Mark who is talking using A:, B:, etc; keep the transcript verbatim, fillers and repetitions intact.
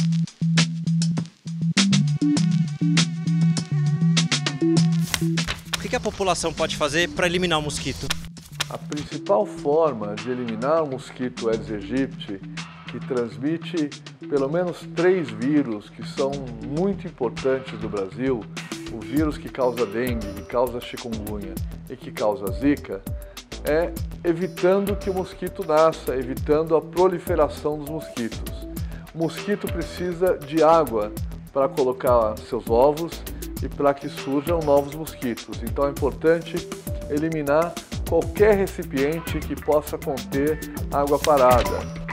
A: O que a população pode fazer para eliminar o mosquito?
B: A principal forma de eliminar o mosquito Aedes aegypti, que transmite pelo menos três vírus que são muito importantes no Brasil, o vírus que causa dengue, que causa chikungunya e que causa zika, é evitando que o mosquito nasça, evitando a proliferação dos mosquitos. O mosquito precisa de água para colocar seus ovos e para que surjam novos mosquitos. Então é importante eliminar qualquer recipiente que possa conter água parada.